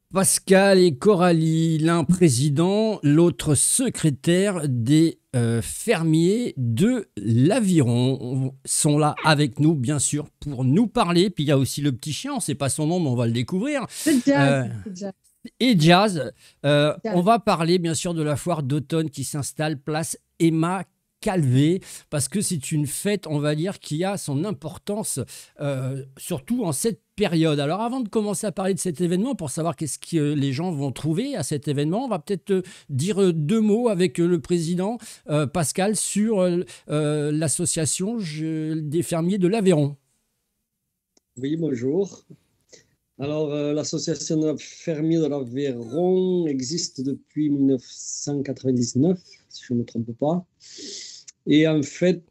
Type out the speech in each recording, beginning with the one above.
Pascal et Coralie, l'un président, l'autre secrétaire des fermiers de l'Aviron, sont là avec nous, bien sûr, pour nous parler. Puis il y a aussi le petit chien, on ne sait pas son nom, mais on va le découvrir. C'est jazz, Euh, c'est jazz, et Jazz, on jazz. va parler bien sûr de la foire d'automne qui s'installe place Emma Calvé, parce que c'est une fête, on va dire, qui a son importance, surtout en cette période. Alors avant de commencer à parler de cet événement, pour savoir qu'est-ce que les gens vont trouver à cet événement, on va peut-être dire deux mots avec le président Pascal sur l'association des fermiers de l'Aveyron. Oui, bonjour. Alors, l'association de fermiers de l'Aveyron existe depuis 1999, si je ne me trompe pas. Et en fait,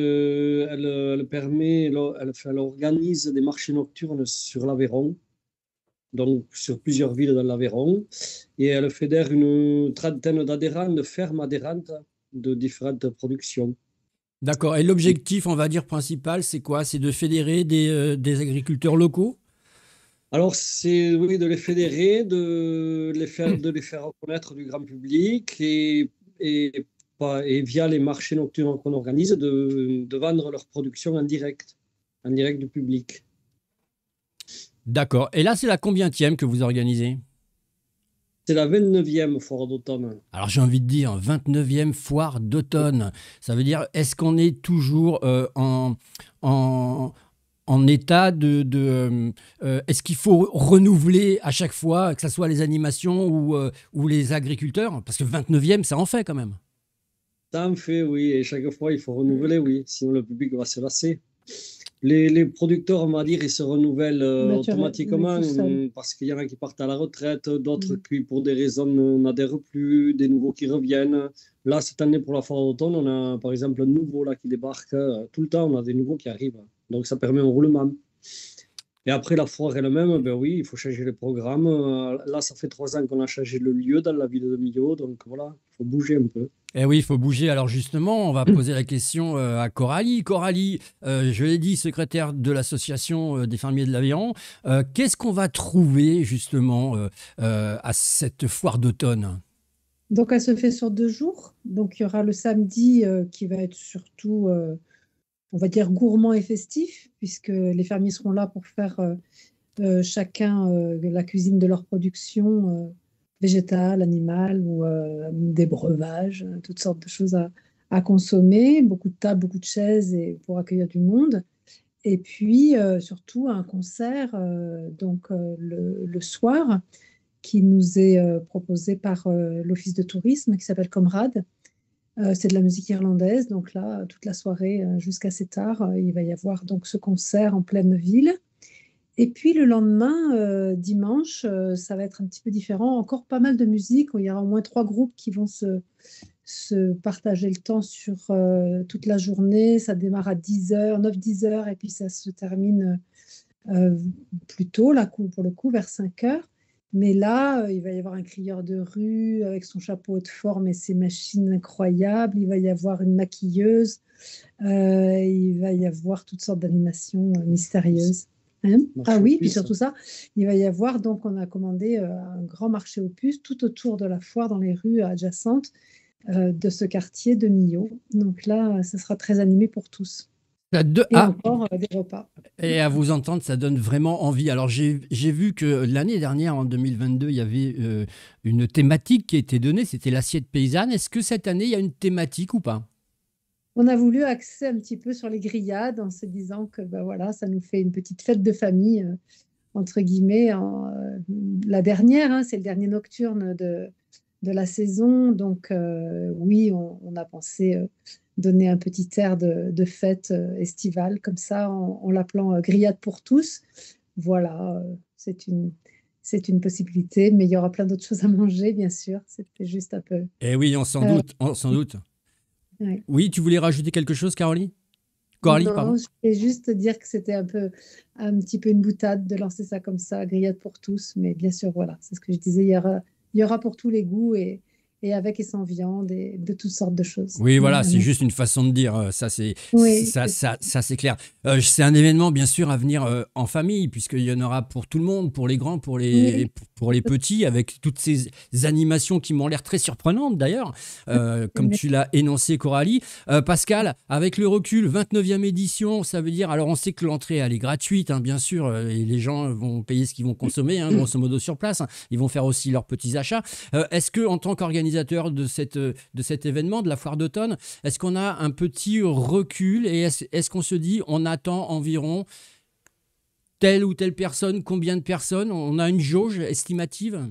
elle organise des marchés nocturnes sur l'Aveyron, donc sur plusieurs villes de l'Aveyron. Et elle fédère une trentaine d'adhérents, de fermes adhérentes de différentes productions. D'accord. Et l'objectif, on va dire, principal, c'est quoi? C'est de fédérer des agriculteurs locaux? Alors, c'est oui, de les fédérer, de les faire reconnaître du grand public et via les marchés nocturnes qu'on organise, de vendre leur production en direct du public. D'accord. Et là, c'est la combientième que vous organisez? C'est la 29e foire d'automne. Alors j'ai envie de dire 29e foire d'automne. Ça veut dire, est-ce qu'on est toujours en, en état est-ce qu'il faut renouveler à chaque fois, que ce soit les animations ou les agriculteurs? Parce que 29e, ça en fait quand même. Ça en fait, oui, et chaque fois, il faut renouveler, oui, sinon le public va se lasser. Les producteurs, on va dire, ils se renouvellent Naturel, oui, automatiquement tout seul. parce qu'il y en a qui partent à la retraite, d'autres Mm. qui, pour des raisons, n'adhèrent plus, des nouveaux qui reviennent. Là, cette année, pour la foire d'automne, on a par exemple un nouveau là, qui débarque. Tout le temps, on a des nouveaux qui arrivent. Donc, ça permet un roulement. Et après la foire elle-même, ben oui, il faut changer les programmes. Là, ça fait 3 ans qu'on a changé le lieu dans la ville de Millau. Donc, voilà, il faut bouger un peu. Eh oui, il faut bouger. Alors justement, on va poser la question à Coralie. Coralie, je l'ai dit, secrétaire de l'association des fermiers de l'Aveyron. Qu'est-ce qu'on va trouver justement à cette foire d'automne? Donc, elle se fait sur 2 jours. Donc, il y aura le samedi qui va être surtout, on va dire, gourmand et festif, puisque les fermiers seront là pour faire chacun la cuisine de leur production végétale, animale ou des breuvages, toutes sortes de choses à consommer, beaucoup de tables, beaucoup de chaises et pour accueillir du monde. Et puis surtout un concert le soir qui nous est proposé par l'Office de tourisme qui s'appelle Comrade. C'est de la musique irlandaise, donc là, toute la soirée jusqu'à assez tard, il va y avoir donc ce concert en pleine ville. Et puis le lendemain, dimanche, ça va être un petit peu différent. Encore pas mal de musique. Il y aura au moins 3 groupes qui vont se partager le temps sur toute la journée. Ça démarre à 10 heures, 9-10 heures, et puis ça se termine euh, plus tôt, là, pour le coup, vers 5 heures. Mais là, il va y avoir un crieur de rue avec son chapeau de forme et ses machines incroyables. Il va y avoir une maquilleuse. Il va y avoir toutes sortes d'animations mystérieuses. Hein. Ah Marché aux oui, puis puces. surtout ça, il va y avoir, donc on a commandé un grand marché aux puces tout autour de la foire, dans les rues adjacentes de ce quartier de Millau. Donc là, ce sera très animé pour tous. Et Ah, encore des repas. et à vous entendre, ça donne vraiment envie. Alors j'ai vu que l'année dernière, en 2022, il y avait une thématique qui a été donnée, c'était l'assiette paysanne. Est-ce que cette année, il y a une thématique ou pas? On a voulu axer un petit peu sur les grillades en se disant que ben voilà, ça nous fait une petite fête de famille, entre guillemets, la dernière, hein, c'est le dernier nocturne de la saison. Donc oui, on a pensé donner un petit air de fête estivale, comme ça, en l'appelant grillade pour tous. Voilà, c'est une possibilité, mais il y aura plein d'autres choses à manger, bien sûr. C'était juste un peu... Eh oui, on s'en euh, doute, on s'en doute. ouais. Oui, tu voulais rajouter quelque chose, Caroline? Coralie, Non, pardon. je voulais juste dire que c'était un petit peu une boutade de lancer ça comme ça, grillade pour tous. Mais bien sûr, voilà, c'est ce que je disais. Il y aura pour tous les goûts et avec et sans viande et de toutes sortes de choses. Oui, voilà, c'est juste une façon de dire. Ça, c'est Oui, ça, c'est clair. C'est un événement, bien sûr, à venir en famille, puisqu'il y en aura pour tout le monde, pour les grands, oui, pour les petits, avec toutes ces animations qui m'ont l'air très surprenantes, d'ailleurs, comme tu l'as énoncé, Coralie. Pascal, avec le recul, 29e édition, ça veut dire, alors on sait que l'entrée, elle est gratuite, hein, bien sûr, et les gens vont payer ce qu'ils vont consommer, hein, grosso modo sur place. Hein. Ils vont faire aussi leurs petits achats. Est-ce que, en tant qu'organisateur de cet événement, de la foire d'automne, est-ce qu'on a un petit recul et est-ce qu'on se dit on attend environ telle ou telle personne, combien de personnes? On a une jauge estimative?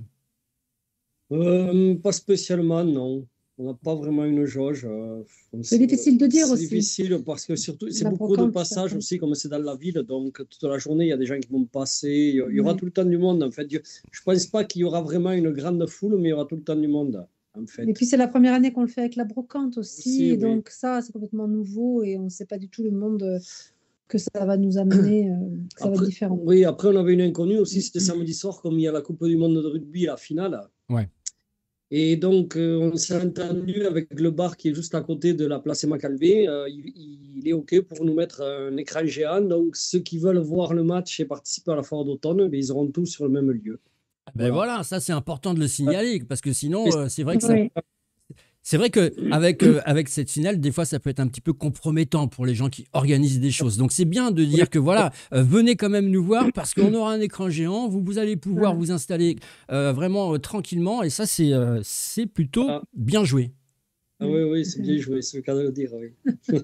Pas spécialement, non. On n'a pas vraiment une jauge. c'est difficile de dire C'est aussi. difficile parce que surtout, c'est La beaucoup de brocante, passages ça. aussi, comme c'est dans la ville. Donc, toute la journée, il y a des gens qui vont passer. Il y aura tout le temps du monde, en fait. Je ne pense pas qu'il y aura vraiment une grande foule, mais il y aura tout le temps du monde, en fait. Et puis c'est la première année qu'on le fait avec la brocante aussi, Aussi, et oui. donc ça, c'est complètement nouveau et on ne sait pas du tout le monde que ça va nous amener, que ça va être différent. Oui, après, on avait une inconnue aussi, c'était samedi soir, comme il y a la Coupe du Monde de rugby, la finale. Ouais. Et donc, on s'est entendu avec le bar qui est juste à côté de la place Emma Calvé. Il est OK pour nous mettre un écran géant. Donc, ceux qui veulent voir le match et participer à la foire d'automne, ils auront tous sur le même lieu. Ben Voilà. voilà, ça c'est important de le signaler parce que sinon, Et c'est vrai que ça. Oui, C'est vrai qu'avec avec cette finale, des fois, ça peut être un petit peu compromettant pour les gens qui organisent des choses. Donc, c'est bien de dire que voilà, venez quand même nous voir parce qu'on aura un écran géant. Vous allez pouvoir voilà. vous installer vraiment tranquillement. Et ça, c'est plutôt Ah, bien joué. oui, oui, c'est bien joué, c'est le cas de le dire, oui.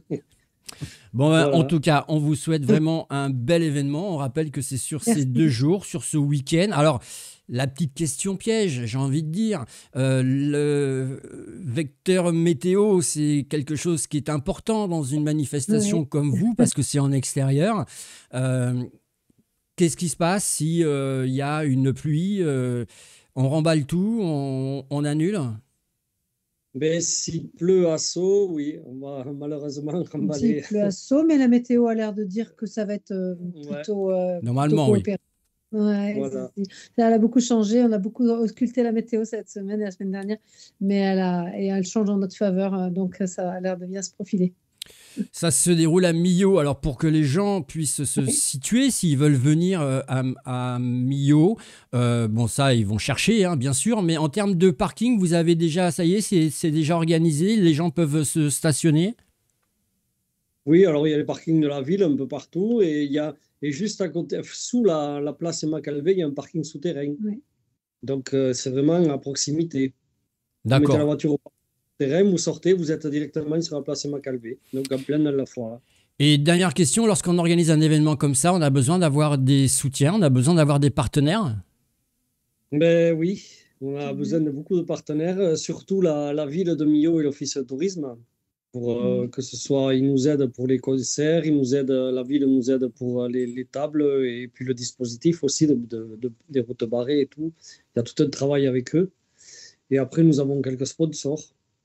Bon, en Voilà. tout cas, on vous souhaite vraiment un bel événement. On rappelle que c'est sur ces Merci. 2 jours, sur ce week-end. Alors, la petite question piège, j'ai envie de dire, le vecteur météo, c'est quelque chose qui est important dans une manifestation Oui. comme vous, parce que c'est en extérieur. Euh, Qu'est-ce qui se passe si il y a une pluie? On remballe tout, on annule? Mais s'il pleut à Sceaux, oui, on va malheureusement Il remballer. pleut à Sceaux, mais la météo a l'air de dire que ça va être Ouais, plutôt Normalement, oui. coopérant. Ouais, voilà. elle a beaucoup changé. On a beaucoup ausculté la météo cette semaine et la semaine dernière, mais elle change en notre faveur, donc ça a l'air de bien se profiler. Ça se déroule à Millau. Alors, pour que les gens puissent se situer, s'ils veulent venir à Millau, bon, ça, ils vont chercher, hein, bien sûr. Mais en termes de parking, vous avez déjà, ça y est, c'est déjà organisé. Les gens peuvent se stationner. Oui, alors il y a les parkings de la ville un peu partout et juste à côté, sous la place Emma Calvé, il y a un parking souterrain. Oui. Donc c'est vraiment à proximité. Vous mettez la D'accord. voiture au terrain, vous sortez, vous êtes directement sur la place Emma Calvé, donc en pleine dans la foire. Et dernière question, lorsqu'on organise un événement comme ça, on a besoin d'avoir des soutiens, on a besoin d'avoir des partenaires. Ben oui, on a besoin de beaucoup de partenaires, surtout la ville de Millau et l'Office de tourisme. Pour que ce soit, ils nous aident pour les concerts, la ville nous aide pour les tables et puis le dispositif aussi des routes barrées et tout. Il y a tout un travail avec eux. Et après, nous avons quelques sponsors.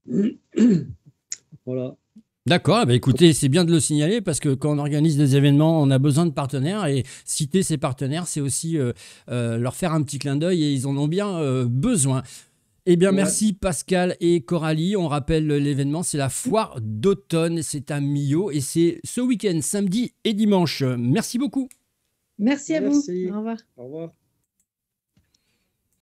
Voilà. D'accord, bah écoutez, c'est bien de le signaler parce que quand on organise des événements, on a besoin de partenaires et citer ces partenaires, c'est aussi leur faire un petit clin d'œil et ils en ont bien besoin. Eh bien, Ouais. merci Pascal et Coralie. On rappelle l'événement, c'est la foire d'automne, c'est à Millau et c'est ce week-end, samedi et dimanche. Merci beaucoup. Merci à vous. Merci. Au revoir. Au revoir.